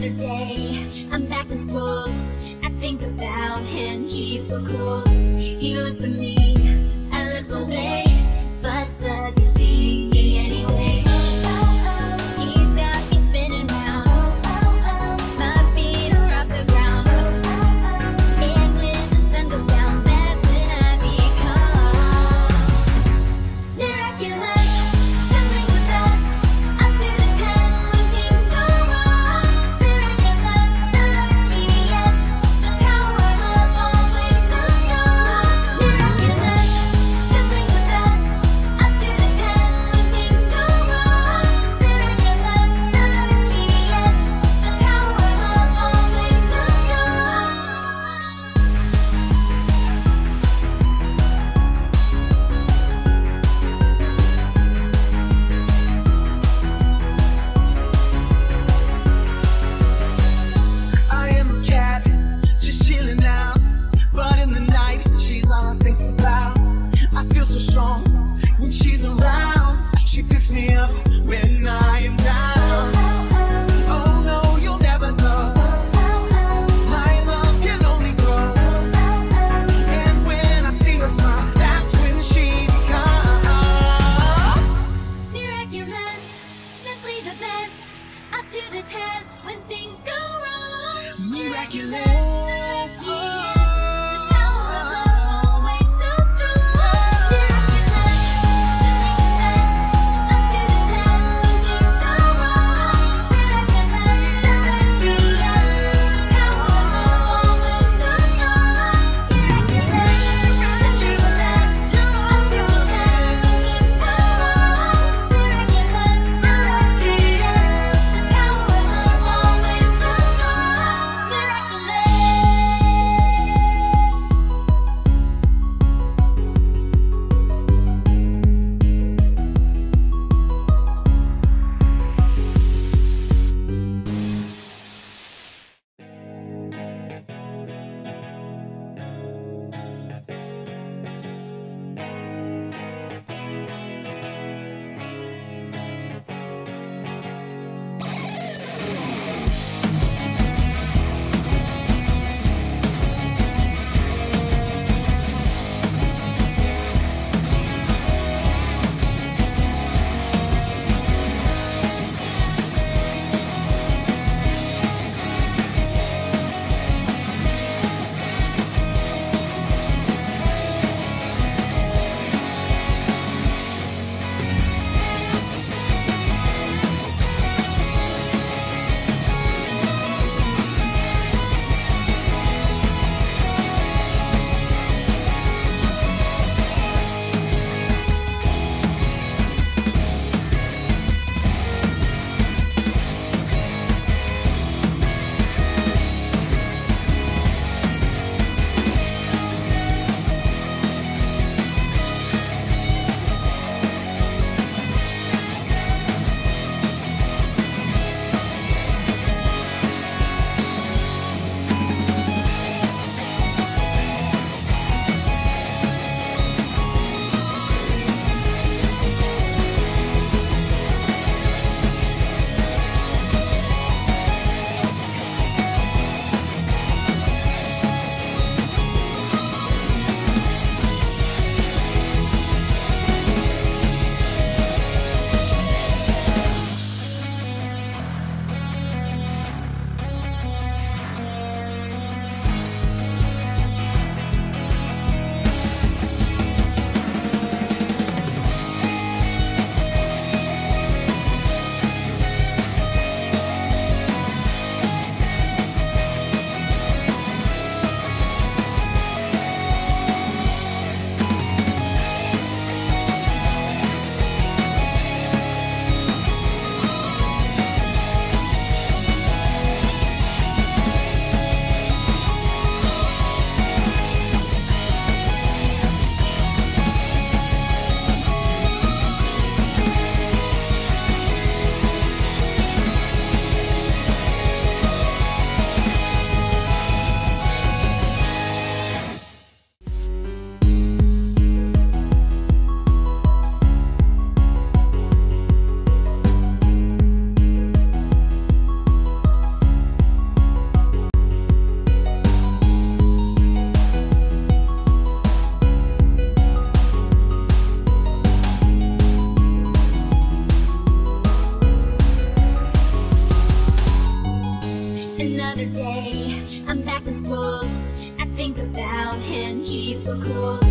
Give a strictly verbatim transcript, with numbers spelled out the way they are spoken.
another day, I'm back in school. I think about him, he's so cool. He looks at me, I look away, but does he see me anyway? He's got me spinning round, my feet are off the ground. And when the sun goes down, that's when I become miraculous. Simply the best, up to the test when things go wrong. Miraculous, the lucky yes, the power of always so strong. Miraculous, simply the best, up to the test when things go wrong. Miraculous, the lucky yes, the power of always so strong. I am a cat, just chilling out. But in the night, she's all I think about. I feel so strong when she's around. She picks me up when I am down. Oh no, you'll never know. My love can only grow. And when I see her smile, that's when she becomes Miraculous, simply the best, up to the test when things go wrong. miraculous. The power of love always so strong. Miraculous, simply the best, up to the test another day. I'm back in school. I think about him, he's so cool.